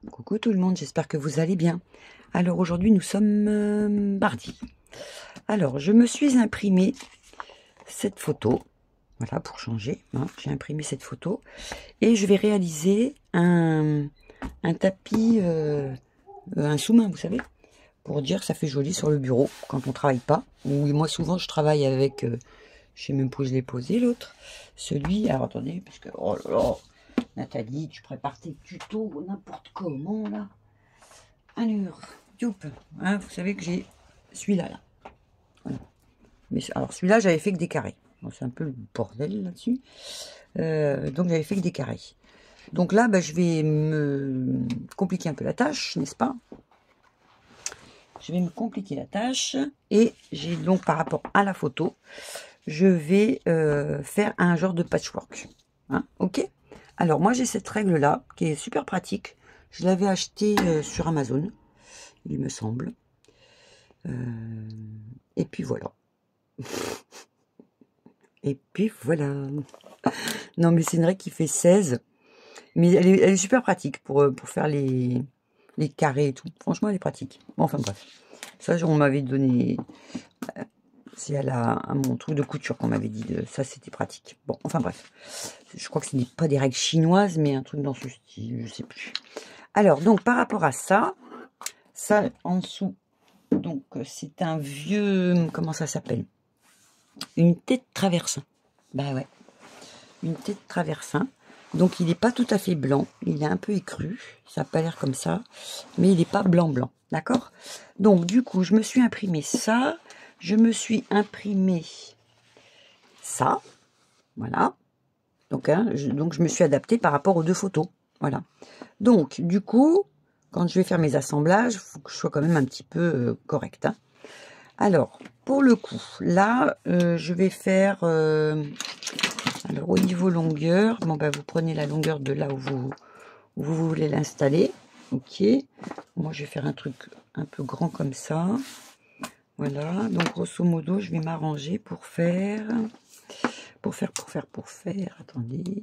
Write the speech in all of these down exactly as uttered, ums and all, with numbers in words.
Coucou tout le monde, j'espère que vous allez bien. Alors aujourd'hui nous sommes euh, mardi. Alors je me suis imprimé cette photo, voilà pour changer, hein, j'ai imprimé cette photo et je vais réaliser un, un tapis, euh, un sous-main vous savez, pour dire que ça fait joli sur le bureau quand on travaille pas. Oui, moi souvent je travaille avec, euh, je sais même pas où je l'ai posé l'autre, celui, alors attendez, parce que, oh là là, Nathalie, tu prépares tes tutos n'importe comment là. Alors, youp, hein, vous savez que j'ai celui-là là. Voilà. Mais alors celui-là, j'avais fait que des carrés. Bon, c'est un peu le bordel là-dessus. Euh, donc j'avais fait que des carrés. Donc là, bah, je vais me compliquer un peu la tâche, n'est-ce pas? Je vais me compliquer la tâche et j'ai donc par rapport à la photo, je vais euh, faire un genre de patchwork. Hein, ok? Alors moi j'ai cette règle là qui est super pratique. Je l'avais achetée euh, sur Amazon, il me semble. Euh, et puis voilà. Et puis voilà. Non mais c'est une règle qui fait seize. Mais elle est, elle est super pratique pour, pour faire les, les carrés et tout. Franchement elle est pratique. Bon, enfin bref. Ça on m'avait donné... C'est à, la, à mon truc de couture qu'on m'avait dit. De, ça c'était pratique. Bon, enfin bref. Je crois que ce n'est pas des règles chinoises, mais un truc dans ce style. Je sais plus. Alors donc par rapport à ça, ça en dessous. Donc c'est un vieux... Comment ça s'appelle? Une tête traversin. Bah ouais. Une tête traversin. Donc il n'est pas tout à fait blanc. Il est un peu écru. Ça n'a pas l'air comme ça. Mais il n'est pas blanc blanc. D'accord? Donc du coup, je me suis imprimé ça. Je me suis imprimé ça. Voilà. Donc, hein, je, donc je me suis adaptée par rapport aux deux photos. Voilà. Donc du coup, quand je vais faire mes assemblages, il faut que je sois quand même un petit peu euh, correct. Hein. Alors, pour le coup, là, euh, je vais faire... Euh, alors, au niveau longueur, bon, bah, vous prenez la longueur de là où vous, où vous voulez l'installer. Ok. Moi, je vais faire un truc un peu grand comme ça. Voilà. Donc, grosso modo, je vais m'arranger pour faire... Pour faire, pour faire, pour faire... Attendez.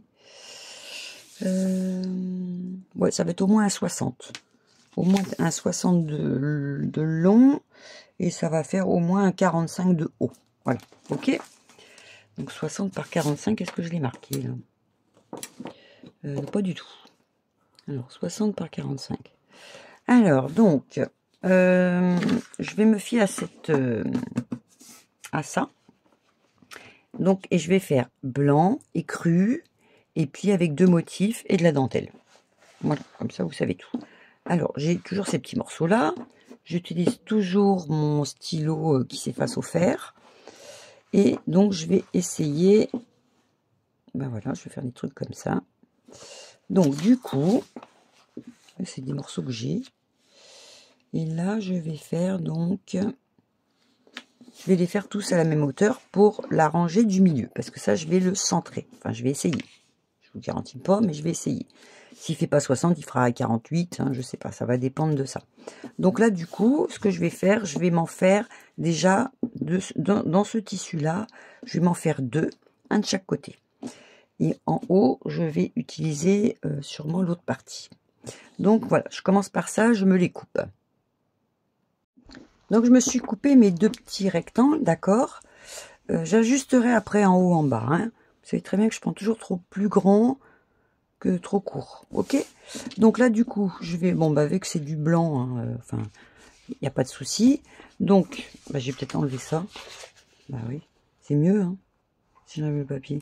Euh, ouais, ça va être au moins un soixante. Au moins un soixante de, de long. Et ça va faire au moins un quarante-cinq de haut. Voilà. Ok. Donc soixante par quarante-cinq, est-ce que je l'ai marqué là? euh, Pas du tout. Alors soixante par quarante-cinq. Alors donc, euh, je vais me fier à cette, euh, à ça. Donc et je vais faire blanc et cru et puis avec deux motifs et de la dentelle. Voilà, comme ça vous savez tout. Alors j'ai toujours ces petits morceaux là. J'utilise toujours mon stylo euh, qui s'efface au fer. Et donc, je vais essayer... Ben voilà, je vais faire des trucs comme ça. Donc, du coup, c'est des morceaux que j'ai. Et là, je vais faire donc... Je vais les faire tous à la même hauteur pour la rangée du milieu. Parce que ça, je vais le centrer. Enfin, je vais essayer. Je vous garantis pas, mais je vais essayer. S'il ne fait pas soixante, il fera quarante-huit. Hein, je sais pas, ça va dépendre de ça. Donc là, du coup, ce que je vais faire, je vais m'en faire déjà... De, dans, dans ce tissu-là, je vais m'en faire deux. Un de chaque côté. Et en haut, je vais utiliser euh, sûrement l'autre partie. Donc voilà, je commence par ça, je me les coupe. Donc je me suis coupé mes deux petits rectangles, d'accord. Euh, J'ajusterai après en haut, en bas. Hein. Vous savez très bien que je prends toujours trop plus grand que trop court. Ok. Donc là, du coup, je vais... Bon, bah, vu que c'est du blanc, hein, euh, enfin, il n'y a pas de souci. Donc, bah, j'ai peut-être enlevé ça. Bah oui, c'est mieux, hein, si j'enlève le papier.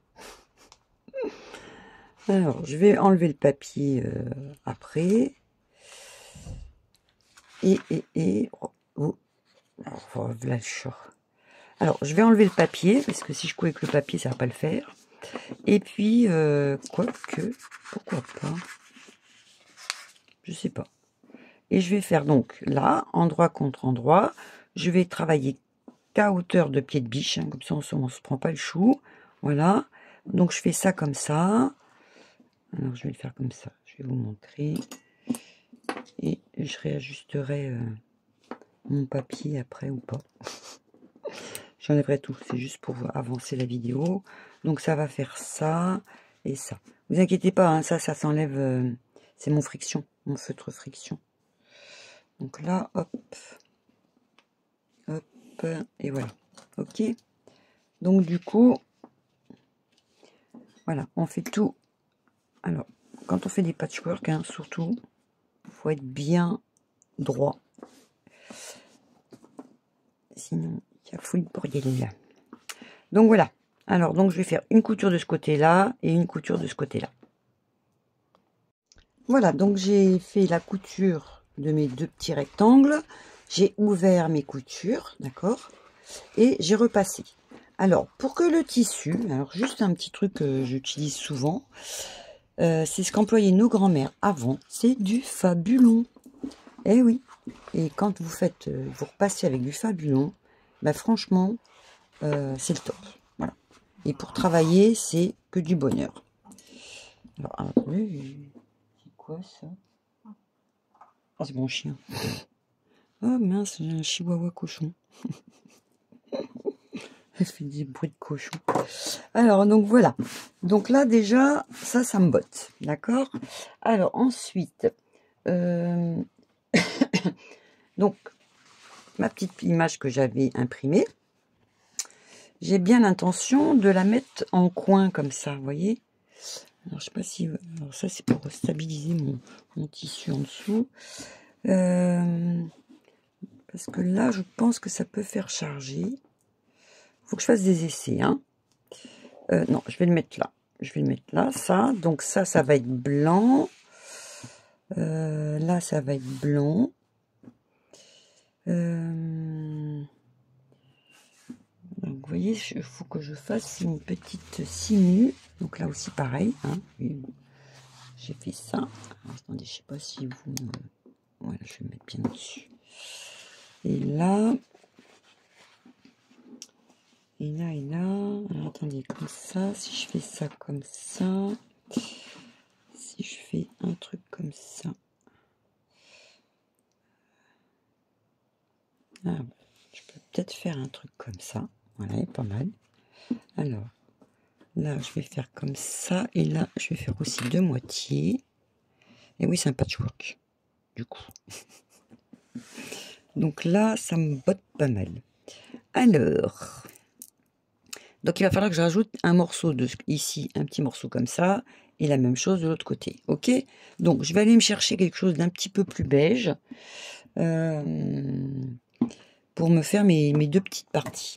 Alors, je vais enlever le papier euh, après. Et, et, et... Oh, oh. Alors, là, je... Alors, je vais enlever le papier, parce que si je coupe avec le papier, ça va pas le faire. Et puis, euh, quoique, pourquoi pas? Je sais pas. Et je vais faire donc là, endroit contre endroit. Je vais travailler qu'à hauteur de pied de biche, hein, comme ça on ne se prend pas le chou. Voilà. Donc, je fais ça comme ça. Alors, je vais le faire comme ça. Je vais vous montrer. Et je réajusterai euh, mon papier après ou pas. J'enlèverai tout. C'est juste pour avancer la vidéo. Donc, ça va faire ça et ça. Vous inquiétez pas, hein, ça, ça s'enlève. Euh, c'est mon friction. mon feutre friction. Donc là, hop, hop, et voilà. Ok. Donc du coup, voilà, on fait tout. Alors, quand on fait des patchwork, hein, surtout, il faut être bien droit. Sinon, il y a fouille pour y aller là. Donc voilà. Alors, donc je vais faire une couture de ce côté-là et une couture de ce côté-là. Voilà, donc j'ai fait la couture de mes deux petits rectangles. J'ai ouvert mes coutures, d'accord? Et j'ai repassé. Alors, pour que le tissu, alors juste un petit truc que j'utilise souvent, euh, c'est ce qu'employaient nos grands-mères avant, c'est du fabulon. Eh oui. Et quand vous faites, euh, vous repassez avec du fabulon, bah franchement, euh, c'est le top. Voilà. Et pour travailler, c'est que du bonheur. Alors, attendez, c'est quoi ça? Oh, c'est mon chien. Oh mince, j'ai un chihuahua cochon. Elle fait des bruits de cochon. Alors, donc voilà. Donc là, déjà, ça, ça me botte. D'accord? Alors, ensuite, euh... donc, ma petite image que j'avais imprimée, j'ai bien l'intention de la mettre en coin comme ça, vous voyez? Alors, je sais pas si... Alors, ça, c'est pour stabiliser mon, mon tissu en dessous. Euh... Parce que là, je pense que ça peut faire charger. Faut que je fasse des essais, hein. Euh, non, je vais le mettre là. Je vais le mettre là, ça. Donc ça, ça va être blanc. Euh, là, ça va être blanc. Euh, donc, vous voyez, il faut que je fasse une petite simu. Donc là aussi, pareil. Hein. J'ai fait ça. Alors, attendez, je sais pas si vous... Euh, voilà, je vais me mettre bien dessus. Et là... Et là, et là... Alors, attendez, comme ça. Si je fais ça comme ça... Si je fais un truc comme ça... Ah, je peux peut-être faire un truc comme ça. Voilà, pas mal. Alors, là, je vais faire comme ça. Et là, je vais faire aussi deux moitiés. Et oui, c'est un patchwork, du coup. Donc là, ça me botte pas mal. Alors, donc il va falloir que je rajoute un morceau de ici, un petit morceau comme ça. Et la même chose de l'autre côté. Ok? Donc, je vais aller me chercher quelque chose d'un petit peu plus beige. Euh, pour me faire mes, mes deux petites parties.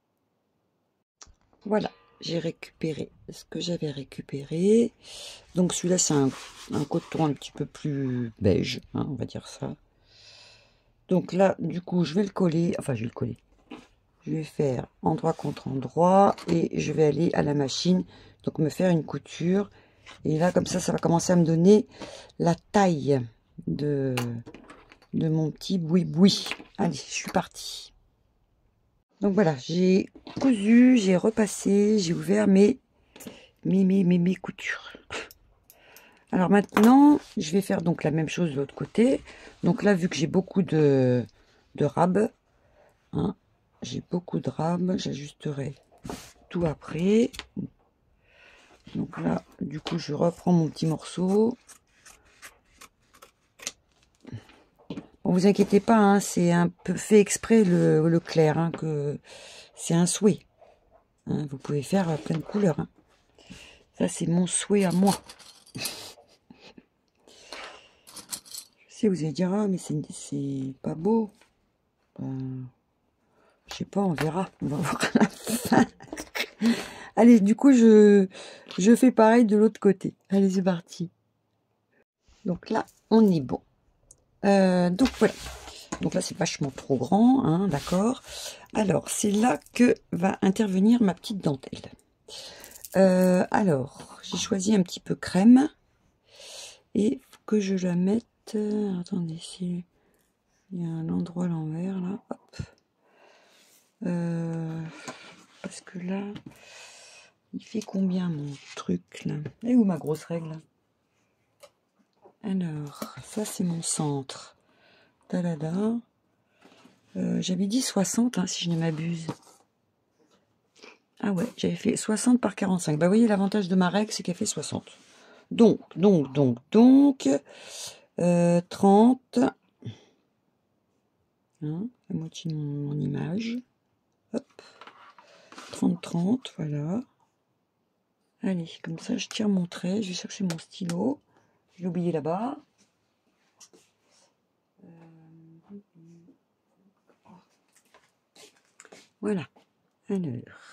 Voilà, j'ai récupéré ce que j'avais récupéré. Donc celui-là, c'est un, un coton un petit peu plus beige, hein, on va dire ça. Donc là, du coup, je vais le coller. Enfin, je vais le coller. Je vais faire endroit contre endroit et je vais aller à la machine. Donc me faire une couture. Et là, comme ça, ça va commencer à me donner la taille de, de mon petit boui-boui. Allez, je suis partie. Donc voilà, j'ai cousu, j'ai repassé, j'ai ouvert mes, mes, mes, mes, mes coutures. Alors maintenant, je vais faire donc la même chose de l'autre côté. Donc là, vu que j'ai beaucoup de, de rabes, hein, j'ai beaucoup de rabes, j'ajusterai tout après. Donc là, du coup, je reprends mon petit morceau. Bon, vous inquiétez pas, hein, c'est un peu fait exprès le, le clair, hein, que c'est un souhait. Hein, vous pouvez faire plein de couleurs. Hein. Ça, c'est mon souhait à moi. Je sais, vous allez dire, ah, mais c'est pas beau. Ben, je sais pas, on verra. On va voir à la fin. Allez, du coup, je, je fais pareil de l'autre côté. Allez, c'est parti. Donc là, on est bon. Euh, donc voilà. Donc là, c'est vachement trop grand, hein, d'accord. Alors, c'est là que va intervenir ma petite dentelle. Euh, alors, j'ai choisi un petit peu crème. Et que je la mette... Euh, attendez, si il y a un endroit à l'envers, là. Hop. Euh, parce que là, il fait combien mon truc, là? Et où ma grosse règle? Alors, ça, c'est mon centre. Talada. Euh, j'avais dit soixante, hein, si je ne m'abuse. Ah ouais, j'avais fait soixante par quarante-cinq. Bah, vous voyez, l'avantage de ma règle, c'est qu'elle fait soixante. Donc, donc, donc, donc, euh, trente. Hein, la moitié de mon, mon image. Hop. trente, trente, voilà. Allez, comme ça, je tire mon trait. Je vais chercher mon stylo. Je l'ai oublié là-bas. Euh... Voilà. Alors.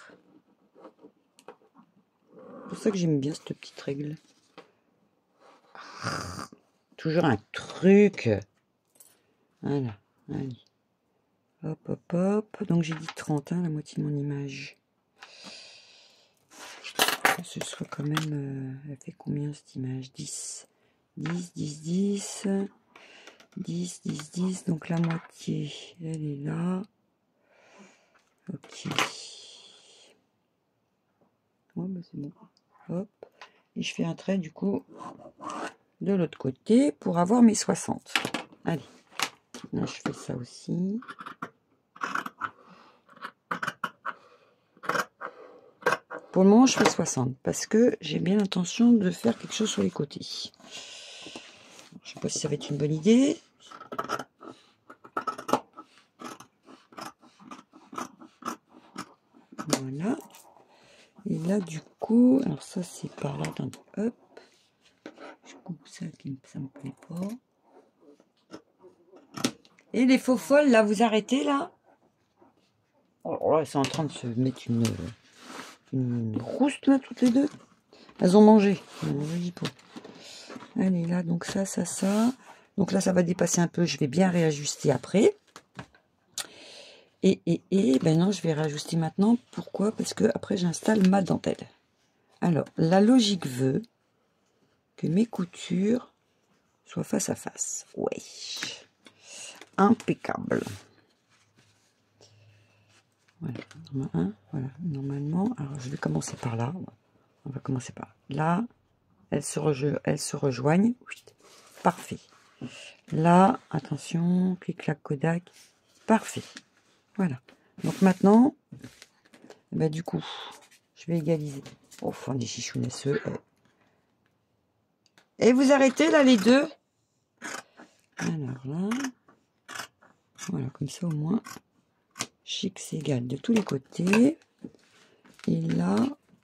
C'est pour ça que j'aime bien cette petite règle. Toujours un truc. Voilà. Allez. Hop, hop, hop. Donc j'ai dit trente, hein, la moitié de mon image. Que ce soit quand même... Euh, elle fait combien cette image? dix. dix, dix, dix. dix, dix, dix. Donc la moitié, elle est là. Ok. Ouais, bah c'est bon. Hop. Et je fais un trait du coup de l'autre côté pour avoir mes soixante. Allez. Là, je fais ça aussi. Pour le moment, je fais soixante parce que j'ai bien l'intention de faire quelque chose sur les côtés. Je sais pas si ça va être une bonne idée. Voilà. Et là, du coup, alors ça, c'est par là. Attendez, hop. Je coupe ça qui ça me plaît pas. Et les faux folles, là, vous arrêtez, là. Oh là, elles sont en train de se mettre une, une rouste, là, toutes les deux. Elles ont mangé. Allez, là, donc ça, ça, ça. Donc là, ça va dépasser un peu. Je vais bien réajuster après. Et, et, et, ben non, je vais réajuster maintenant. Pourquoi? Parce que après, j'installe ma dentelle. Alors, la logique veut que mes coutures soient face à face. Ouais. Impeccable. Voilà. Un, voilà. Normalement, alors je vais commencer par là. On va commencer par là. Elles se, rejo elles se rejoignent. Oui. Parfait. Là, attention, clic-clac, Kodak. Parfait. Voilà. Donc maintenant, bah, du coup, je vais égaliser. Oh, fond des chichounesseux. Et vous arrêtez là les deux. Alors là, voilà, comme ça au moins, chic, c'est égal de tous les côtés. Et là,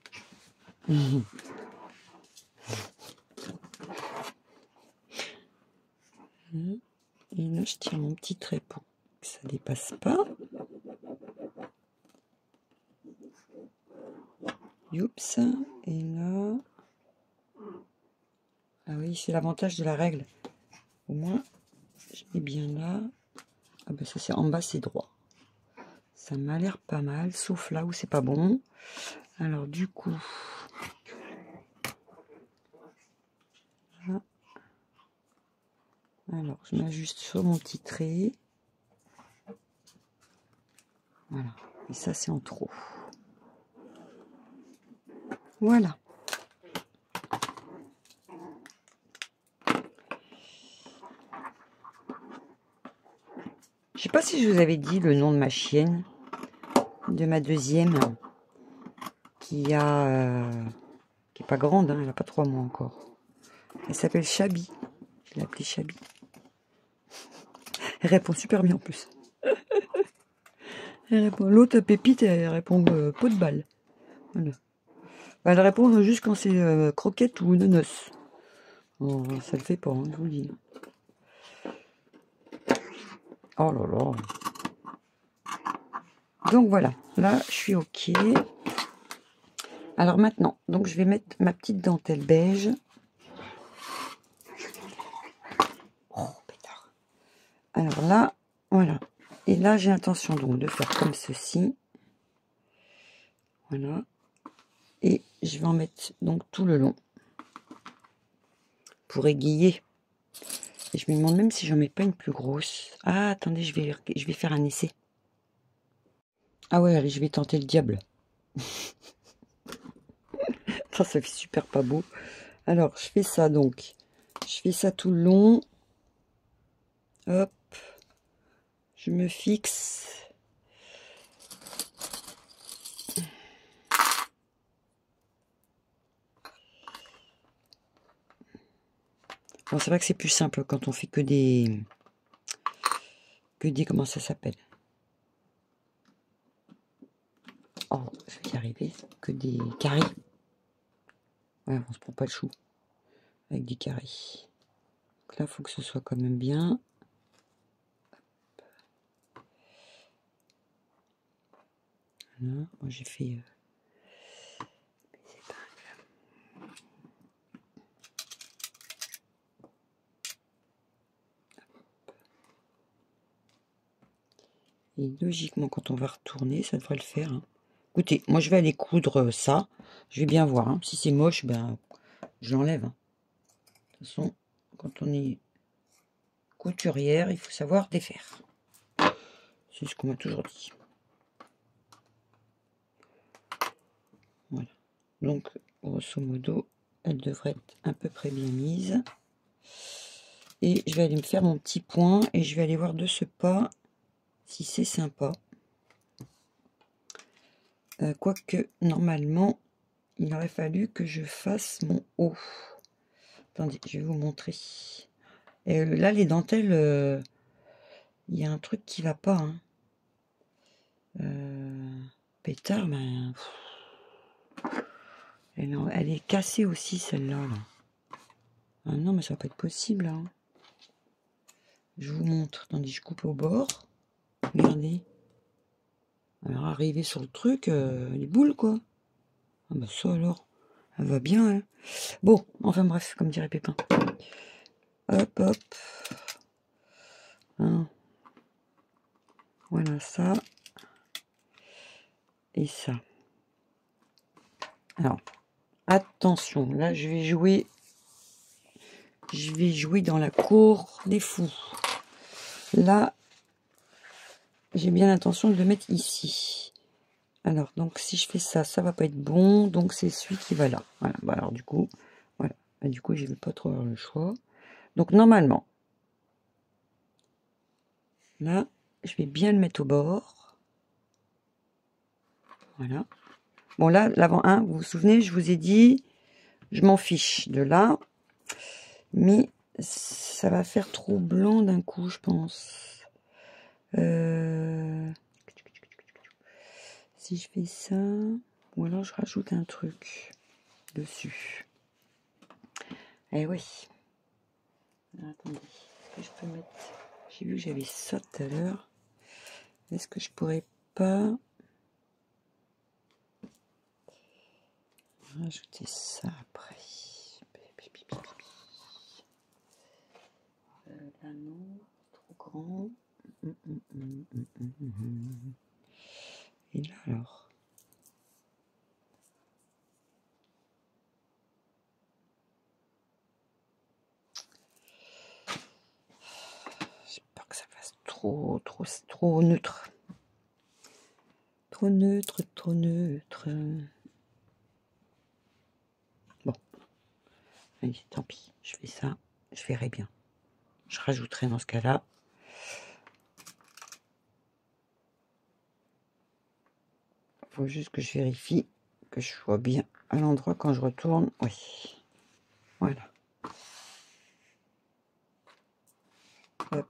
et là, je tire mon petit trait pour que ça dépasse pas. Youps. Et là, ah oui, c'est l'avantage de la règle. Au moins, je mets bien là. Ah ben ça, c'est en bas, c'est droit. Ça m'a l'air pas mal, sauf là où c'est pas bon. Alors du coup, là. Alors je m'ajuste sur mon petit trait. Voilà. Et ça, c'est en trop. Voilà. Je sais pas si je vous avais dit le nom de ma chienne, de ma deuxième, qui a, euh, qui est pas grande, hein, elle a pas trois mois encore. Elle s'appelle Chabi. Je l'ai appelée Chabi. Elle répond super bien en plus. Elle répond. L'autre Pépite, elle répond euh, pot de balle. Voilà. Elle répond juste quand c'est euh, croquette ou nonos. Oh, ça le fait pas, hein, je vous le dis. Oh là là. Donc voilà, là je suis ok. Alors maintenant, donc je vais mettre ma petite dentelle beige. Oh pétard. Alors là, voilà. Et là j'ai l'intention donc de faire comme ceci. Voilà. Et je vais en mettre donc tout le long. Pour aiguiller. Et je me demande même si j'en mets pas une plus grosse. Ah attendez, je vais, je vais faire un essai. Ah ouais, allez, je vais tenter le diable. Ça, ça fait super pas beau. Alors, je fais ça donc. Je fais ça tout le long. Hop. Je me fixe. Bon, c'est vrai que c'est plus simple quand on fait que des... Que des... Comment ça s'appelle? Oh, je vais y arriver. Que des carrés. Ouais, on se prend pas le chou. Avec des carrés. Donc là, il faut que ce soit quand même bien. Voilà. Moi, j'ai fait... Euh... Et logiquement, quand on va retourner, ça devrait le faire. Hein. Écoutez, moi, je vais aller coudre ça. Je vais bien voir. Hein. Si c'est moche, ben, je l'enlève. Hein. De toute façon, quand on est couturière, il faut savoir défaire. C'est ce qu'on m'a toujours dit. Voilà. Donc, grosso modo, elle devrait être à peu près bien mise. Et je vais aller me faire mon petit point et je vais aller voir de ce pas si c'est sympa. Euh, Quoique, normalement, il aurait fallu que je fasse mon haut. Attendez, je vais vous montrer. Et euh, là, les dentelles, euh, il y a un truc qui va pas. Hein. Euh, pétard, ben... Elle, elle est cassée aussi, celle-là. Là. Ah non, mais ça va pas être possible. Hein. Je vous montre. Attendez, je coupe au bord. Regardez. Alors, arriver sur le truc, euh, les boules, quoi. Ah bah ça, alors. Elle va bien, hein. Bon, enfin bref, comme dirait Pépin. Hop, hop. Hein. Voilà, ça. Et ça. Alors, attention. Là, je vais jouer... Je vais jouer dans la cour des fous. Là, j'ai bien l'intention de le mettre ici. Alors, donc, si je fais ça, ça va pas être bon. Donc, c'est celui qui va là. Voilà. Bah, alors, du coup, voilà. Bah, du coup, je vais pas trop avoir le choix. Donc, normalement, là, je vais bien le mettre au bord. Voilà. Bon, là, l'avant un, vous vous souvenez, je vous ai dit, je m'en fiche de là. Mais ça va faire trop blanc d'un coup, je pense. Euh... Si je fais ça, ou alors je rajoute un truc dessus. Eh oui. Attendez, est-ce que je peux mettre... J'ai vu que j'avais ça tout à l'heure. Est-ce que je pourrais pas rajouter ça après? Euh, là non, trop grand. Hum, hum, hum, hum, hum, hum. Et là alors? J'ai peur que ça fasse trop, trop, trop neutre. Trop neutre, trop neutre. Bon. Allez, tant pis. Je fais ça. Je verrai bien. Je rajouterai dans ce cas-là. Il faut juste que je vérifie que je sois bien à l'endroit quand je retourne. Oui. Voilà. Hop.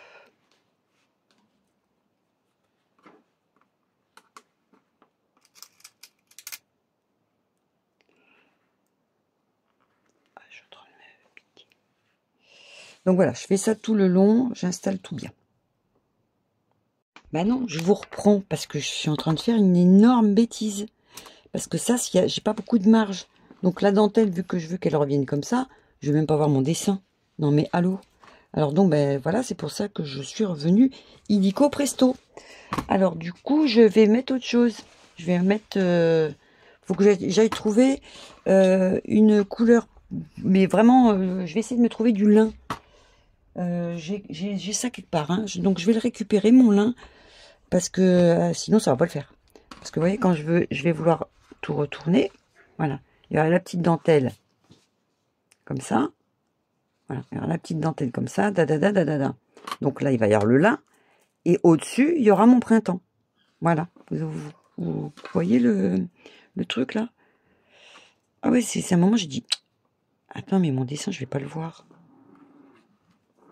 Ah, je suis en train de me piquer. Donc voilà, je fais ça tout le long. J'installe tout bien. Bah non, je vous reprends parce que je suis en train de faire une énorme bêtise. Parce que ça, j'ai pas beaucoup de marge. Donc la dentelle, vu que je veux qu'elle revienne comme ça, je vais même pas voir mon dessin. Non mais allô. Alors donc, ben voilà, c'est pour ça que je suis revenue illico presto. Alors du coup, je vais mettre autre chose. Je vais mettre... Euh, faut que j'aille trouver euh, une couleur. Mais vraiment, euh, je vais essayer de me trouver du lin. Euh, j'ai ça quelque part. Hein. Donc je vais le récupérer, mon lin. Parce que euh, sinon, ça va pas le faire. Parce que vous voyez, quand je veux, je vais vouloir tout retourner. Voilà. Il y aura la petite dentelle. Comme ça. Voilà. Il y aura la petite dentelle comme ça. Da, da, da, da, da, da. Donc là, il va y avoir le lin. Et au-dessus, il y aura mon printemps. Voilà. Vous, vous, vous voyez le, le truc là? Ah oui, c'est un moment, j'ai dit, attends, mais mon dessin, je vais pas le voir.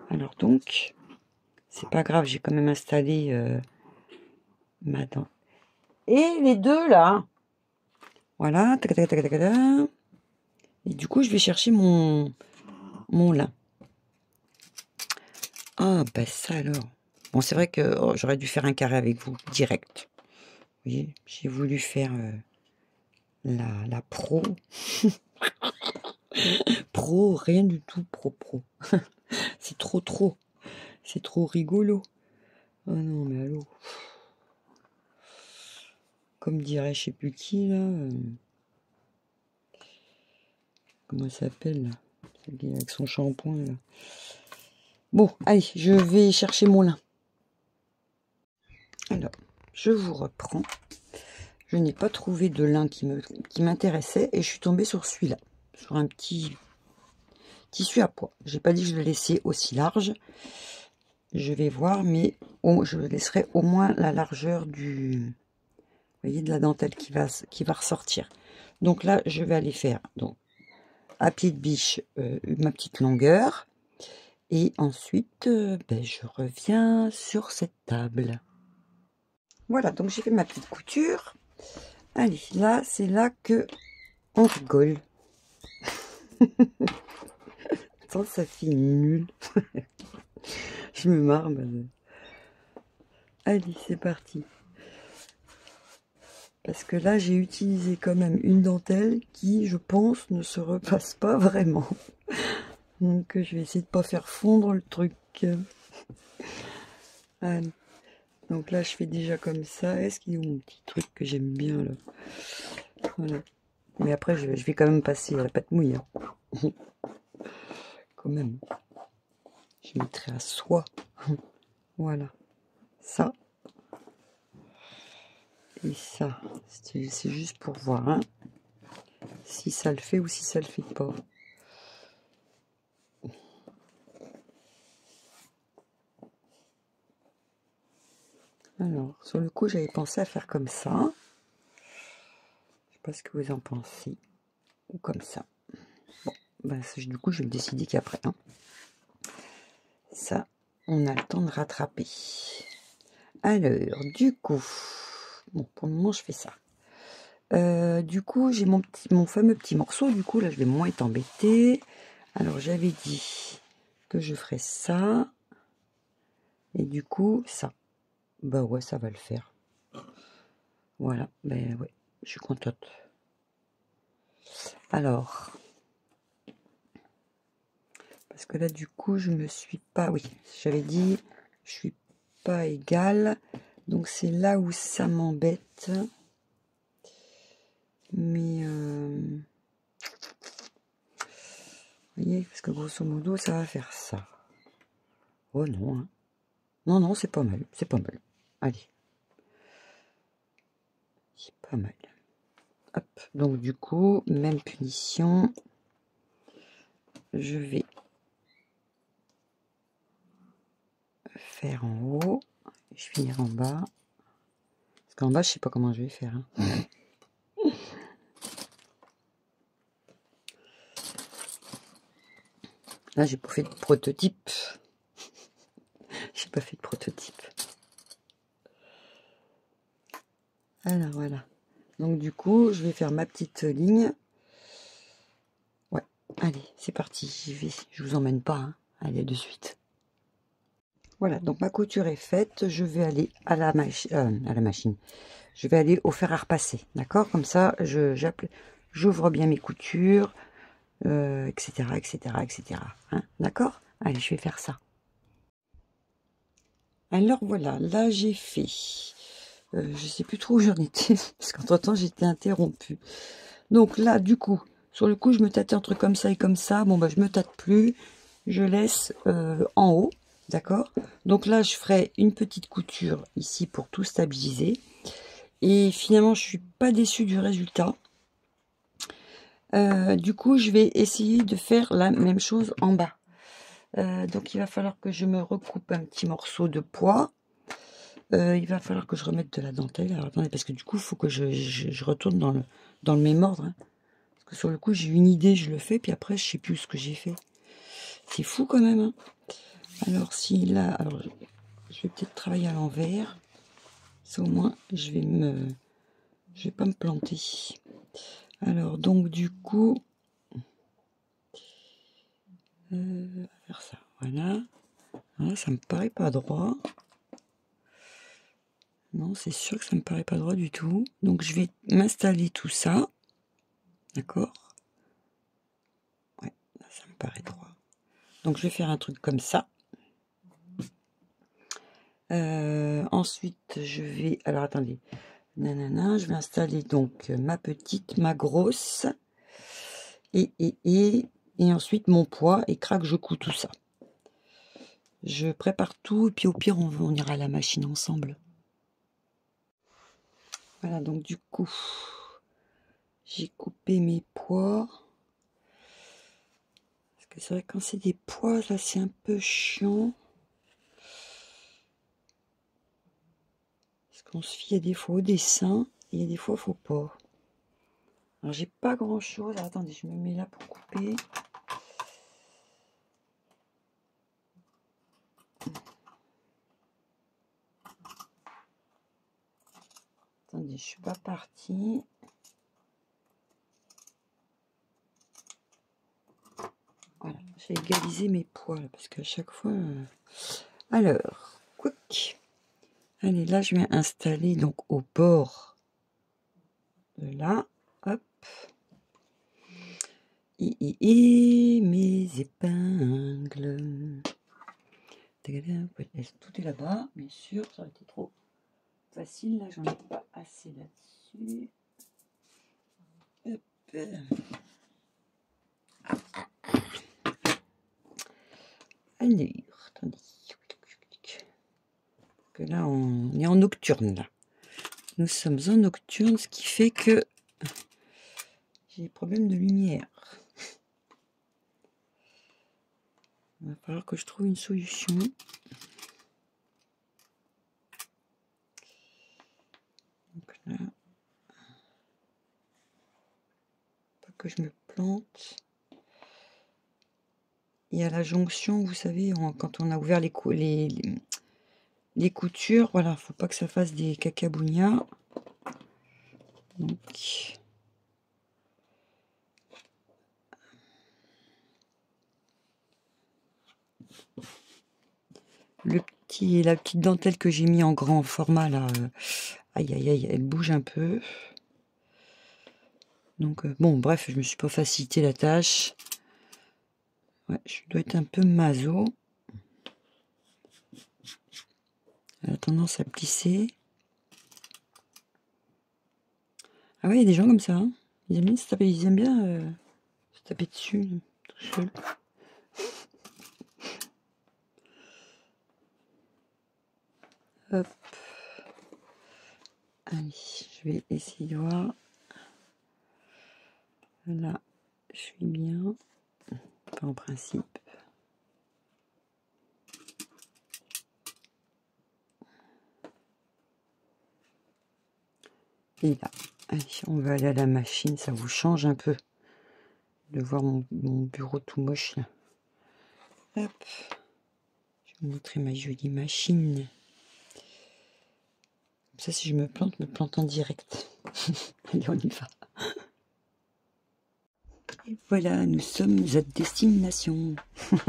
Alors donc, c'est pas grave, j'ai quand même installé euh, ma dent. Et les deux là, voilà, tac, tac, tac, tac, tac. Et du coup, je vais chercher mon, mon lin. Ah, bah ça alors. Bon, c'est vrai que oh, j'aurais dû faire un carré avec vous, direct. Vous voyez, j'ai voulu faire euh, la, la pro. Pro, rien du tout, pro, pro. C'est trop, trop. C'est trop rigolo. Oh non, mais allô. Comme dirait je sais plus qui, là. Euh... Comment ça s'appelle, là? Avec son shampoing, là. Bon, allez, je vais chercher mon lin. Alors, je vous reprends. Je n'ai pas trouvé de lin qui me qui m'intéressait et je suis tombée sur celui-là, sur un petit tissu à pois. J'ai pas dit que je le laissais aussi large. Je vais voir, mais oh, je laisserai au moins la largeur du, vous voyez, de la dentelle qui va qui va ressortir. Donc là, je vais aller faire donc à pied de biche euh, ma petite longueur et ensuite, euh, ben, je reviens sur cette table. Voilà, donc j'ai fait ma petite couture. Allez, là, c'est là que on rigole. Attends, ça fait nul. Je me marre. Ben... Allez, c'est parti. Parce que là, j'ai utilisé quand même une dentelle qui, je pense, ne se repasse pas vraiment. Donc, je vais essayer de pas faire fondre le truc. Allez. Donc là, je fais déjà comme ça. Est-ce qu'il y a mon petit truc que j'aime bien, là? Voilà. Mais après, je vais, je vais quand même passer à la pâte mouille. Hein. Quand même. Je mettrai à soie. Voilà. Ça. Et ça. C'est juste pour voir, hein, si ça le fait ou si ça le fait pas. Alors, sur le coup, j'avais pensé à faire comme ça. Je sais pas ce que vous en pensez. Ou comme ça. Bon, ben, du coup, je vais me décider qu'après. Hein. Ça, on a le temps de rattraper. Alors, du coup... Bon, pour le moment, je fais ça. Euh, du coup, j'ai mon, petit, mon fameux petit morceau. Du coup, là, je vais moins être embêtée. Alors, j'avais dit que je ferais ça. Et du coup, ça. Bah ouais, ça va le faire. Voilà, ben ouais, je suis contente. Alors, parce que là, du coup, je me suis pas... Oui, j'avais dit, je suis pas égale. Donc, c'est là où ça m'embête. Mais... Euh... Vous voyez, parce que grosso modo, ça va faire ça. Oh non, hein. Non, non, c'est pas mal, c'est pas mal. Allez. C'est pas mal. Hop, donc du coup, même punition. Je vais faire en haut. Je finirai en bas. Parce qu'en bas, je sais pas comment je vais faire. Hein. Là, j'ai pas fait de prototype. J'ai pas fait de prototype. Alors voilà. Donc du coup, je vais faire ma petite ligne. Ouais. Allez, c'est parti. J'y vais. Je vous emmène pas. Hein. Allez, de suite. Voilà. Donc ma couture est faite. Je vais aller à la machine. Euh, à la machine. Je vais aller au fer à repasser. D'accord. Comme ça, je j'ouvre bien mes coutures, euh, et cetera, et cetera, et cetera. Hein. D'accord. Allez, je vais faire ça. Alors voilà. Là, j'ai fait. Euh, je sais plus trop où j'en étais, parce qu'entre temps j'étais interrompue. Donc là, du coup, sur le coup, je me tâtais entre comme ça et comme ça. Bon, bah, je me tâte plus. Je laisse euh, en haut, d'accord? Donc là, je ferai une petite couture ici pour tout stabiliser. Et finalement, je suis pas déçue du résultat. Euh, du coup, je vais essayer de faire la même chose en bas. Euh, donc, il va falloir que je me recoupe un petit morceau de poids. Euh, il va falloir que je remette de la dentelle. Alors attendez, parce que du coup, il faut que je, je, je retourne dans le, dans le même ordre. Hein. Parce que sur le coup, j'ai une idée, je le fais, puis après, je sais plus ce que j'ai fait. C'est fou quand même. Hein. Alors si là, alors je, je vais peut-être travailler à l'envers. Ça au moins je vais me, je vais pas me planter. Alors donc du coup, euh, on va faire ça. Voilà. Voilà, ça me paraît pas droit. Non, c'est sûr que ça me paraît pas droit du tout. Donc je vais m'installer tout ça. D'accord. Ouais, là, ça me paraît droit. Donc je vais faire un truc comme ça. Euh, ensuite, je vais... Alors, attendez. Nanana, je vais installer donc ma petite, ma grosse. Et, et, et, et ensuite mon poids. Et crac, je couds tout ça. Je prépare tout. Et puis au pire, on, on ira à la machine ensemble. Voilà, donc du coup, j'ai coupé mes poids. Parce que c'est vrai que quand c'est des poids, là, c'est un peu chiant. Parce qu'on se fie à des fois au dessin. Et des fois, faut pas. Alors, j'ai pas grand chose. Alors, attendez, je me mets là pour couper. Attendez, je suis pas partie. Voilà, j'ai égalisé mes poids là, parce qu'à chaque fois. Euh... Alors, quick. Allez, là, je vais installer donc au bord de là. Hop. Et, et, et mes épingles. Tout est là-bas, bien sûr. Ça aurait été trop facile. Là, j'en ai pas assez là-dessus. Hop. Alors, attendez. Que là, on est en nocturne. Là. Nous sommes en nocturne, ce qui fait que j'ai des problèmes de lumière. Il va falloir que je trouve une solution. Donc là, pas que je me plante. Il y a la jonction, vous savez, quand on a ouvert les, les, les, les coutures, voilà, faut pas que ça fasse des cacabounias. Donc, le petit, la petite dentelle que j'ai mis en grand format là, euh, aïe aïe aïe, elle bouge un peu. Donc euh, bon, bref, je me suis pas facilité la tâche. Ouais, je dois être un peu maso. Elle a tendance à plisser. Ah ouais, il y a des gens comme ça. Hein. Ils, aiment bien se taper, ils aiment bien euh, se taper dessus, tout seul. Hop. Allez, je vais essayer de voir. Là, je suis bien. Enfin, en principe. Et là, allez, on va aller à la machine. Ça vous change un peu de voir mon, mon bureau tout moche là. Hop. Je vais vous montrer ma jolie machine. Comme ça, si je me plante, je me plante en direct. Allez, on y va. Et voilà, nous sommes à destination.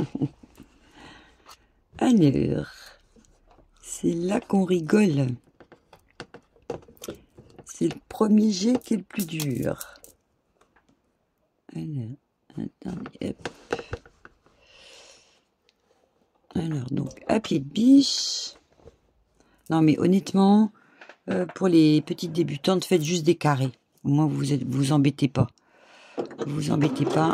Alors, c'est là qu'on rigole. C'est le premier jet qui est le plus dur. Alors, attendez, hop. Alors, donc, à pied de biche. Non, mais honnêtement, euh, pour les petites débutantes, faites juste des carrés. Au moins, vous êtes, vous embêtez pas. Vous vous embêtez pas.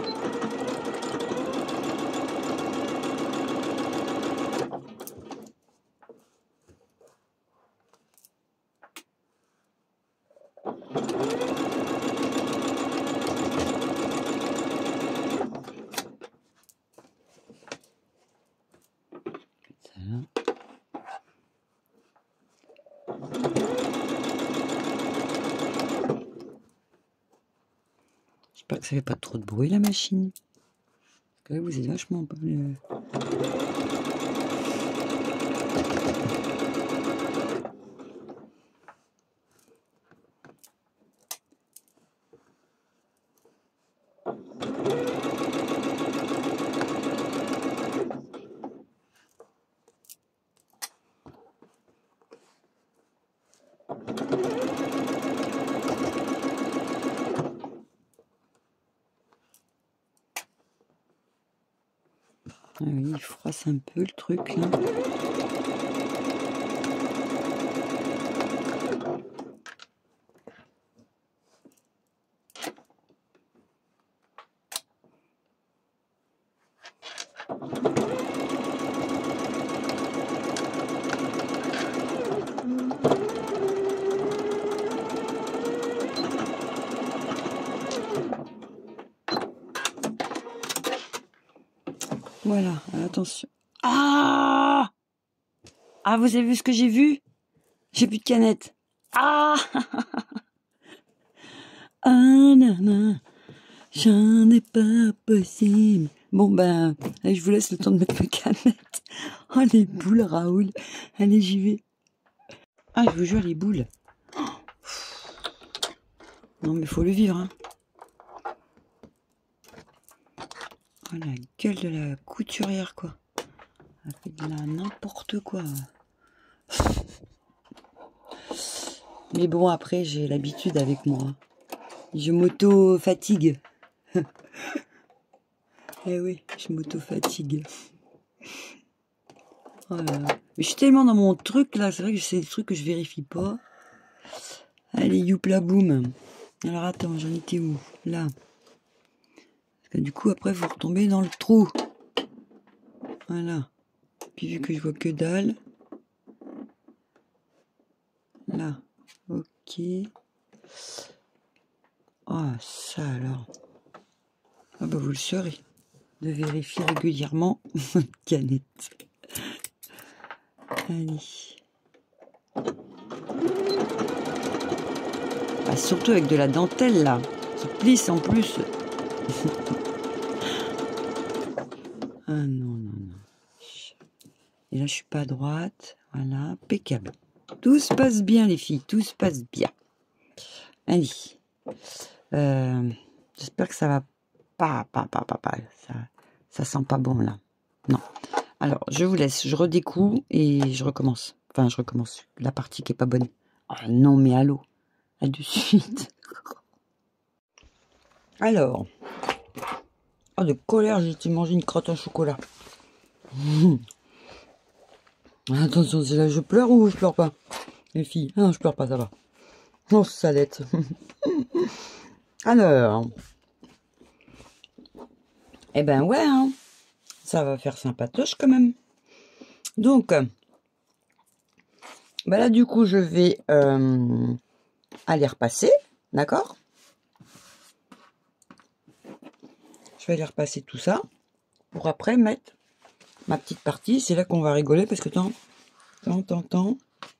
J'espère que ça fait pas trop de bruit la machine. Parce que là, vous êtes vachement... Euh... Ah oui, il froisse un peu le truc là. Voilà, attention. Ah! Ah, vous avez vu ce que j'ai vu? J'ai plus de canette. Ah! Ah, nana, j'en ai pas possible. Bon, ben, allez, je vous laisse le temps de mettre ma canette. Oh, les boules, Raoul. Allez, j'y vais. Ah, je vous jure, les boules. Non, mais faut le vivre, hein. Oh, la gueule de la couturière, quoi. Elle fait de la n'importe quoi. Mais bon, après, j'ai l'habitude avec moi. Je m'auto-fatigue. Eh oui, je m'auto-fatigue. Oh là là. Mais je suis tellement dans mon truc, là. C'est vrai que c'est des trucs que je vérifie pas. Allez, youpla boum. Alors, attends, j'en étais où? Là. Parce que du coup, après, vous retombez dans le trou. Voilà. Puis, vu que je vois que dalle. Là. Ok. Ah, oh, ça alors. Ah bah vous le saurez. De vérifier régulièrement votre canette. Allez. Ah, surtout avec de la dentelle là. Ça plisse en plus. Ah non, non, non. Et là je suis pas à droite. Voilà, impeccable. Tout se passe bien les filles, tout se passe bien. Allez. Euh, J'espère que ça va pas, pas, pas, pas, pas. Ça, ça sent pas bon là. Non. Alors, je vous laisse, je redécoupe et je recommence. Enfin, je recommence la partie qui est pas bonne. Oh non, mais allô, à de suite. Alors, oh, de colère, j'ai été manger une crotte en chocolat. Mmh. Attention, c'est là, je pleure ou je pleure pas, les filles? Ah, non, je pleure pas, ça va. Oh, salette. Alors, eh ben ouais, hein, ça va faire sympatoche quand même. Donc, bah là, du coup, je vais euh, aller repasser, d'accord? Je vais aller repasser tout ça pour après mettre ma petite partie. C'est là qu'on va rigoler parce que tant, tant, tant, tant.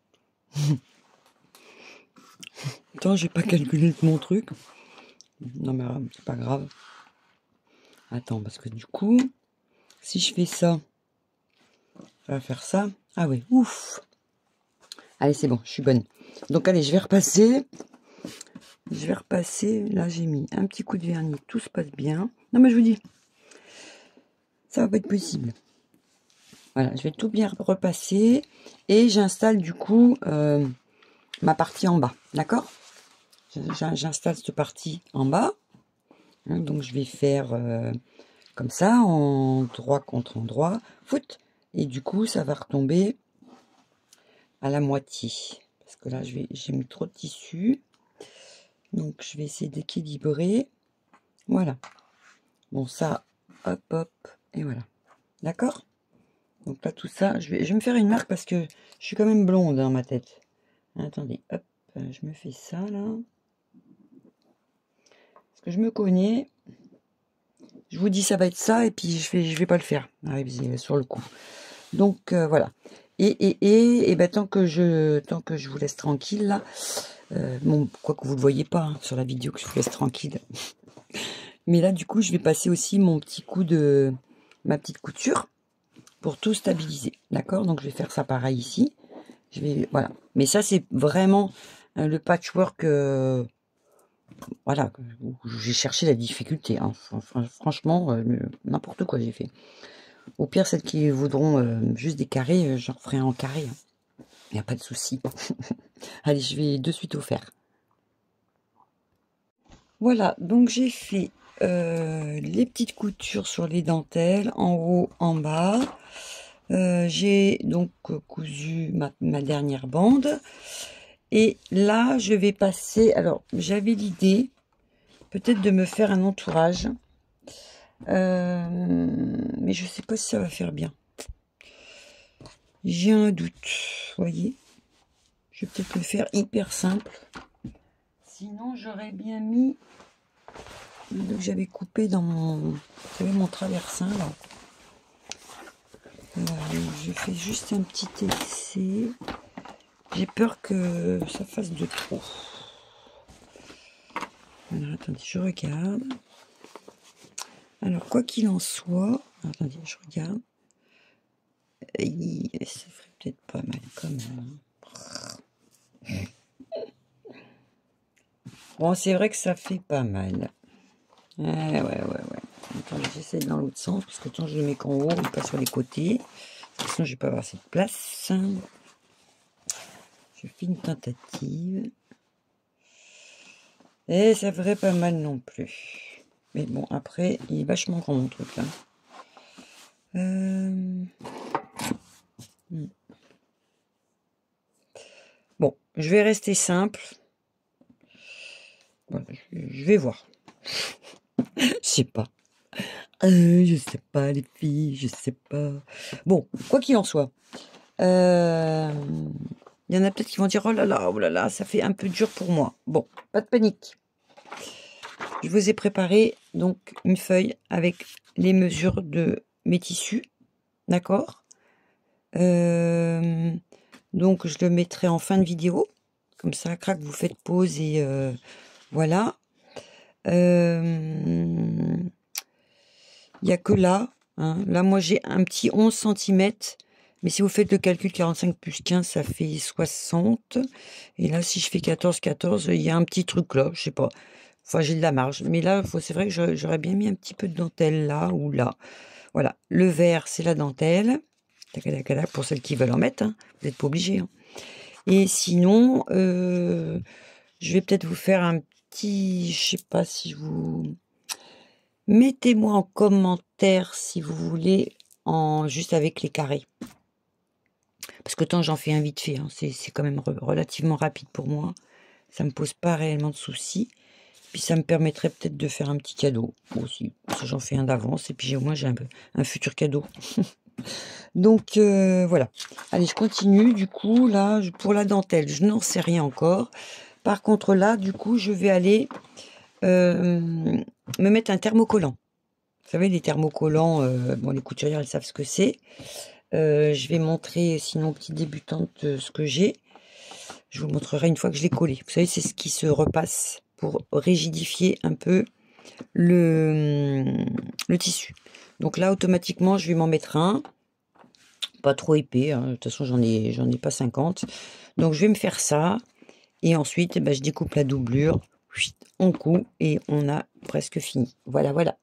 Tant, j'ai pas calculé mon truc. Non, mais c'est pas grave. Attends, parce que du coup, si je fais ça, ça va faire ça. Ah oui, ouf. Allez, c'est bon, je suis bonne. Donc, allez, je vais repasser. Je vais repasser. Là, j'ai mis un petit coup de vernis. Tout se passe bien. Non, mais je vous dis, ça va pas être possible. Voilà, je vais tout bien repasser. Et j'installe du coup euh, ma partie en bas. D'accord? J'installe cette partie en bas. Hein, donc, je vais faire euh, comme ça, en droit contre endroit. Foot. Et du coup, ça va retomber à la moitié. Parce que là, j'ai mis trop de tissu. Donc, je vais essayer d'équilibrer. Voilà. Bon, ça, hop, hop, et voilà. D'accord? Donc là, tout ça, je vais, je vais me faire une marque parce que je suis quand même blonde dans ma tête. Attendez, hop, je me fais ça, là. Parce que je me connais. Je vous dis, ça va être ça, et puis je vais, je vais pas le faire. Arrive sur le coup. Donc, euh, voilà. Et, et, et, et ben, tant que je, tant que je vous laisse tranquille, là, euh, bon, quoi que vous ne le voyez pas hein, sur la vidéo, que je vous laisse tranquille. Mais là, du coup, je vais passer aussi mon petit coup de ma petite couture pour tout stabiliser. D'accord? Donc, je vais faire ça pareil ici. Je vais, voilà. Mais ça, c'est vraiment euh, le patchwork. Euh, voilà. J'ai cherché la difficulté. Hein. Franchement, euh, n'importe quoi j'ai fait. Au pire, celles qui voudront euh, juste des carrés, euh, j'en ferai en carré. Hein. Il n'y a pas de souci. Allez, je vais de suite au faire. Voilà, donc j'ai fait euh, les petites coutures sur les dentelles, en haut, en bas. Euh, j'ai donc cousu ma, ma dernière bande. Et là, je vais passer... Alors, j'avais l'idée peut-être de me faire un entourage. Euh, mais je sais pas si ça va faire bien. J'ai un doute, vous voyez. Je vais peut-être le faire hyper simple. Sinon, j'aurais bien mis le que j'avais coupé dans mon, vous savez, mon traversin là. Euh, je fais juste un petit essai. J'ai peur que ça fasse de trop. Alors, attendez, je regarde. Alors, quoi qu'il en soit, attendez, je regarde. Et ça ferait peut-être pas mal quand même. Bon, c'est vrai que ça fait pas mal. Ouais, ouais, ouais, ouais. Attendez, j'essaie dans l'autre sens, parce que tant je le mets qu'en haut, et pas sur les côtés. Sinon, je vais pas avoir cette place. Je fais une tentative. Et ça ferait pas mal non plus. Mais bon, après, il est vachement grand mon truc là. Euh... Hmm. Bon, je vais rester simple. Voilà, je vais voir. Je sais pas. Euh, je sais pas, les filles, je sais pas. Bon, quoi qu'il en soit. Euh... Il y en a peut-être qui vont dire, oh là là, oh là là, ça fait un peu dur pour moi. Bon, pas de panique. Je vous ai préparé donc une feuille avec les mesures de mes tissus. D'accord, euh, donc je le mettrai en fin de vidéo. Comme ça, crac, vous faites pause et euh, voilà. Euh, il n'y a que là. Hein. Là, moi, j'ai un petit onze centimètres. Mais si vous faites le calcul quarante-cinq plus quinze, ça fait soixante. Et là, si je fais quatorze, quatorze, il y a un petit truc là, je sais pas. Enfin, j'ai de la marge. Mais là, c'est vrai que j'aurais bien mis un petit peu de dentelle là ou là. Voilà. Le vert, c'est la dentelle. Pour celles qui veulent en mettre. Hein. Vous n'êtes pas obligés. Hein. Et sinon, euh, je vais peut-être vous faire un petit... Je sais pas si vous... Mettez-moi en commentaire si vous voulez, en juste avec les carrés. Parce que tant j'en fais un vite fait, hein, c'est quand même re relativement rapide pour moi. Ça me pose pas réellement de soucis. Puis ça me permettrait peut-être de faire un petit cadeau aussi. Parce que j'en fais un d'avance et puis au moins j'ai un, un futur cadeau. Donc euh, voilà. Allez, je continue. Du coup, là, pour la dentelle, je n'en sais rien encore. Par contre, là, du coup, je vais aller euh, me mettre un thermocollant. Vous savez, les thermocollants, euh, bon, les couturières, elles savent ce que c'est. Euh, je vais montrer, sinon aux petites débutantes, euh, ce que j'ai. Je vous montrerai une fois que je l'ai collé. Vous savez, c'est ce qui se repasse pour rigidifier un peu le, le tissu. Donc là, automatiquement, je vais m'en mettre un. Pas trop épais. Hein. De toute façon, j'en ai, j'en ai pas cinquante. Donc, je vais me faire ça. Et ensuite, bah, je découpe la doublure. On coud et on a presque fini. Voilà, voilà.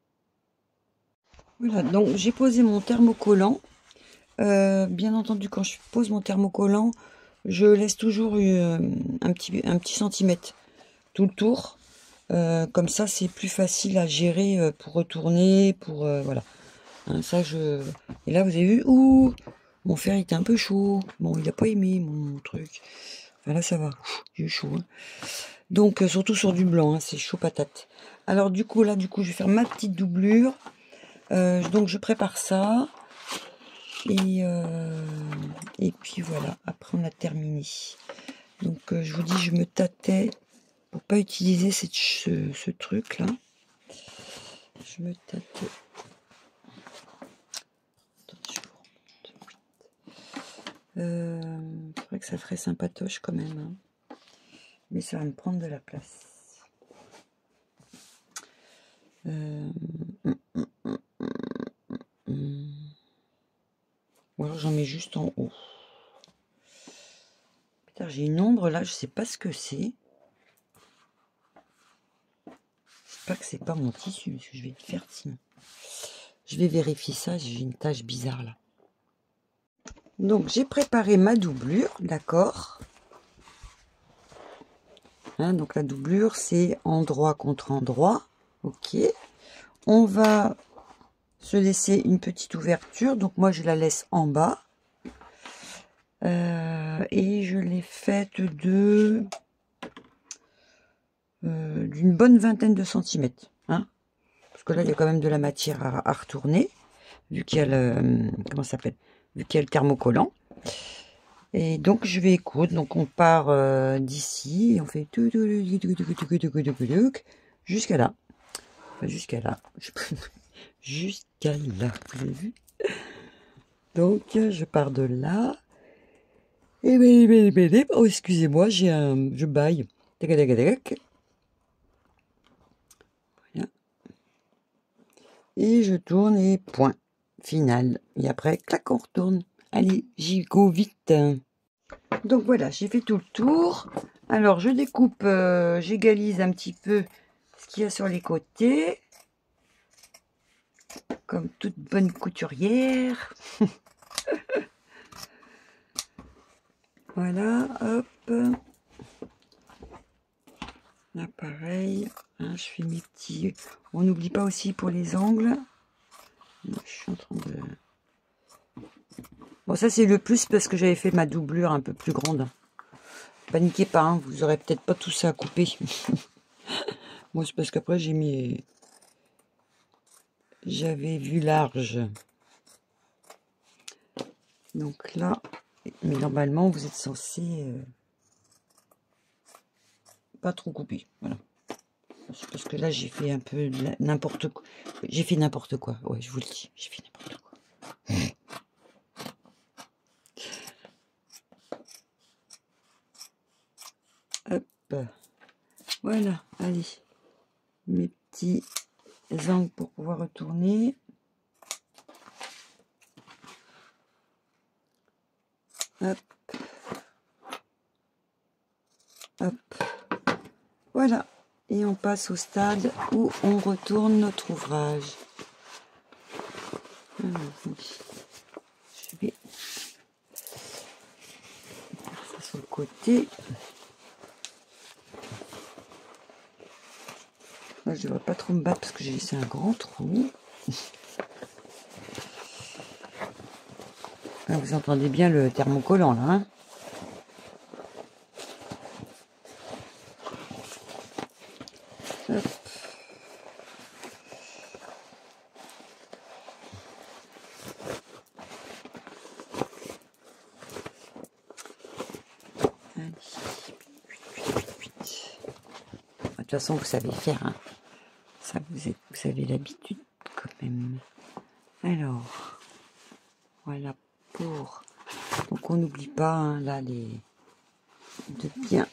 Voilà, donc j'ai posé mon thermocollant. Euh, bien entendu, quand je pose mon thermocollant, je laisse toujours euh, un, petit, un petit centimètre tout le tour. Euh, comme ça, c'est plus facile à gérer euh, pour retourner, pour... Euh, voilà. Hein, ça, je... Et là, vous avez vu, ouh, mon fer était un peu chaud. Bon, il n'a pas aimé mon truc. Enfin, là, ça va. J'ai eu chaud. Hein. Donc, euh, surtout sur du blanc, hein, c'est chaud patate. Alors, du coup, là, du coup, je vais faire ma petite doublure. Euh, donc, je prépare ça. Et, euh, et puis voilà, après on a terminé. Donc euh, je vous dis, je me tâtais pour pas utiliser cette, ce, ce truc là. Je me tâtais. Euh, c'est vrai que ça ferait sympatoche quand même. Hein. Mais ça va me prendre de la place. Euh, hum, hum, hum, hum, hum. Ou alors j'en mets juste en haut. Putain, j'ai une ombre là, je sais pas ce que c'est. J'espère que c'est pas mon tissu, parce que je vais le faire sinon. Je vais vérifier ça, j'ai une tache bizarre là. Donc j'ai préparé ma doublure, d'accord. Hein, donc la doublure c'est endroit contre endroit, Ok. On va se laisser une petite ouverture. Donc moi, je la laisse en bas. Euh, et je l'ai faite de euh, d'une bonne vingtaine de centimètres. Hein, parce que là, il y a quand même de la matière à, à retourner. Vu qu'il y a le... Comment ça s'appelle? Vu qu'il y a le thermocollant. Et donc, je vais coudre. Donc, on part euh, d'ici. Et on fait... Jusqu'à là. Jusqu'à là. Jusqu'à là. Vous avez vu? Donc, je pars de là. Et oh, excusez-moi, j'ai un... Je baille. Voilà. Et je tourne et point. Final. Et après, clac, on retourne. Allez, j'y go vite. Donc voilà, j'ai fait tout le tour. Alors, je découpe, euh, j'égalise un petit peu ce qu'il y a sur les côtés. Comme toute bonne couturière. Voilà, hop. Là, pareil. Hein, je fais mes petits... On n'oublie pas aussi pour les angles. Je suis en train de... Bon, ça, c'est le plus parce que j'avais fait ma doublure un peu plus grande. Paniquez pas, hein, vous aurez peut-être pas tout ça à couper. Moi, c'est parce qu'après, j'ai mis... J'avais vu large. Donc là... Mais normalement, vous êtes censé... Euh... pas trop couper. Voilà. Parce que là, j'ai fait un peu n'importe quoi. J'ai fait n'importe quoi. Ouais, je vous le dis. J'ai fait n'importe quoi. Hop. Voilà. Allez. Mes petits angles pour pouvoir retourner. Hop. Hop. Voilà. Et on passe au stade où on retourne notre ouvrage. Alors, je vais faire ça sur le côté. Là, je ne devrais pas trop me battre parce que j'ai laissé un grand trou. Là, vous entendez bien le thermocollant là, hein? Hop. Allez. De toute façon, vous savez faire, hein. Ça, vous, êtes, vous avez l'habitude quand même. Alors, voilà pour... Donc, on n'oublie pas, hein, là, les... de bien...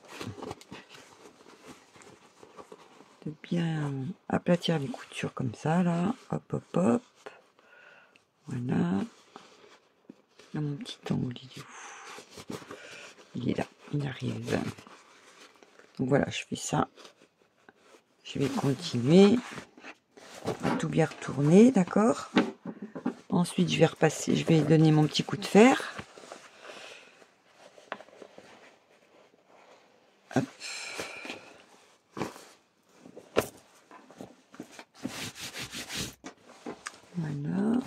de bien aplatir les coutures comme ça, là. Hop, hop, hop. Voilà. Là, mon petit angle, il est où? Il est là, il arrive. Donc, voilà, je fais ça. Je vais continuer à tout bien retourner, d'accord? Ensuite, je vais repasser, je vais donner mon petit coup de fer. Hop. Voilà.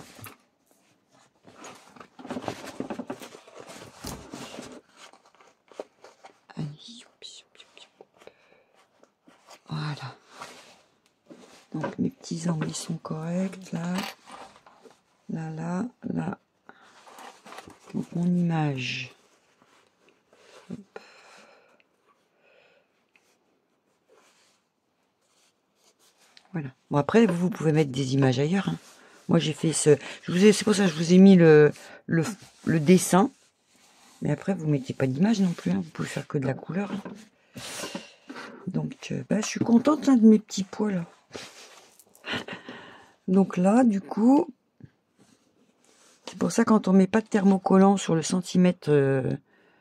Allez. Voilà. Donc mes petits angles ils sont corrects là. Là, là, là. Donc mon image. Hop. Voilà. Bon après vous, vous pouvez mettre des images ailleurs. Hein. Moi j'ai fait ce. Je vous ai, c'est pour ça que je vous ai mis le, le, le dessin. Mais après vous mettez pas d'image non plus. Hein. Vous pouvez faire que de la couleur. Hein. Donc euh, bah, je suis contente hein, de mes petits pois là. Donc là du coup. C'est pour ça quand on met pas de thermocollant sur le centimètre. Euh,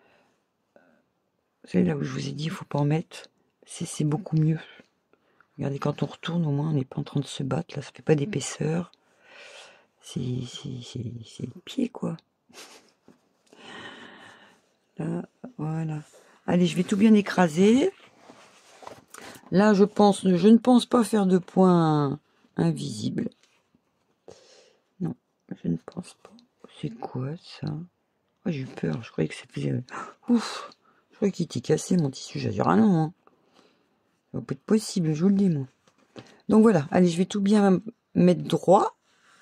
c'est là où je vous ai dit il faut pas en mettre. C'est beaucoup mieux. Regardez, quand on retourne, au moins, on n'est pas en train de se battre. Là, ça fait pas d'épaisseur. C'est le pied, quoi. Là, voilà. Allez, je vais tout bien écraser. Là, je pense, je ne pense pas faire de point invisible. Non, je ne pense pas. C'est quoi ça? Oh, j'ai eu peur, je croyais que c'était... Ouf, je croyais qu'il était cassé mon tissu. J'ai dit, ah non, hein. Ça va pas être possible, je vous le dis, moi. Donc voilà, allez, je vais tout bien mettre droit.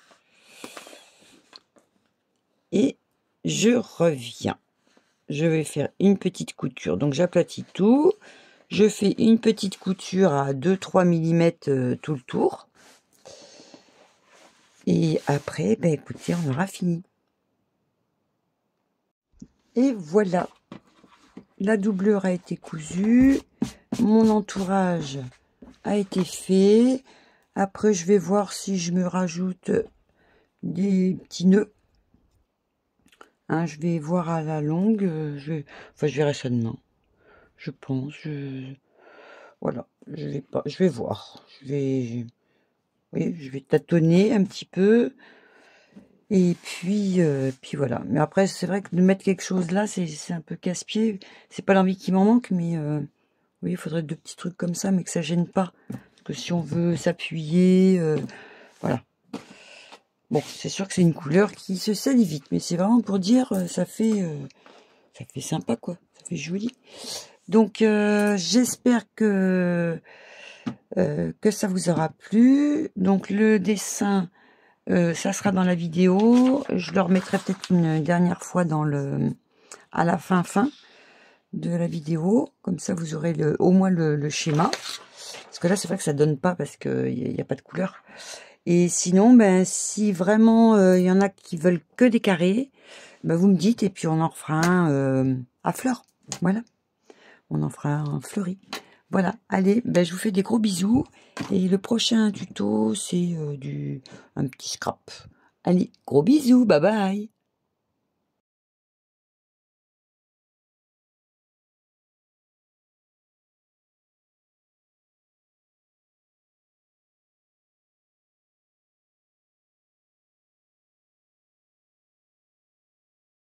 Et je reviens. Je vais faire une petite couture. Donc j'aplatis tout. Je fais une petite couture à deux trois millimètres euh, tout le tour. Et après, ben écoutez, on aura fini. Et voilà. La doublure a été cousue. Mon entourage a été fait. Après, je vais voir si je me rajoute des petits nœuds. Hein, je vais voir à la longue. Je vais... Enfin, je verrai ça demain. Je pense. Je... Voilà. Je vais pas. Je vais voir. Je vais. Oui, je vais tâtonner un petit peu. Et puis, euh, puis voilà. Mais après, c'est vrai que de mettre quelque chose là, c'est un peu casse-pied. C'est pas l'envie qui m'en manque, mais euh, oui, il faudrait deux petits trucs comme ça, mais que ça gêne pas. Parce que si on veut s'appuyer, euh, voilà. Bon, c'est sûr que c'est une couleur qui se salit vite, mais c'est vraiment pour dire, euh, ça fait, euh, ça fait sympa, quoi. Ça fait joli. Donc, euh, j'espère que euh, que ça vous aura plu. Donc, le dessin. Euh, ça sera dans la vidéo. Je le remettrai peut-être une dernière fois dans le, à la fin fin de la vidéo. Comme ça, vous aurez le, au moins le, le schéma. Parce que là, c'est vrai que ça donne pas parce qu'il n'y a, a pas de couleur. Et sinon, ben, si vraiment il euh, y en a qui veulent que des carrés, ben, vous me dites et puis on en refera un euh, à fleurs. Voilà. On en fera un fleuri. Voilà, allez, ben, je vous fais des gros bisous. Et le prochain tuto, c'est euh, du un petit scrap. Allez, gros bisous, bye bye.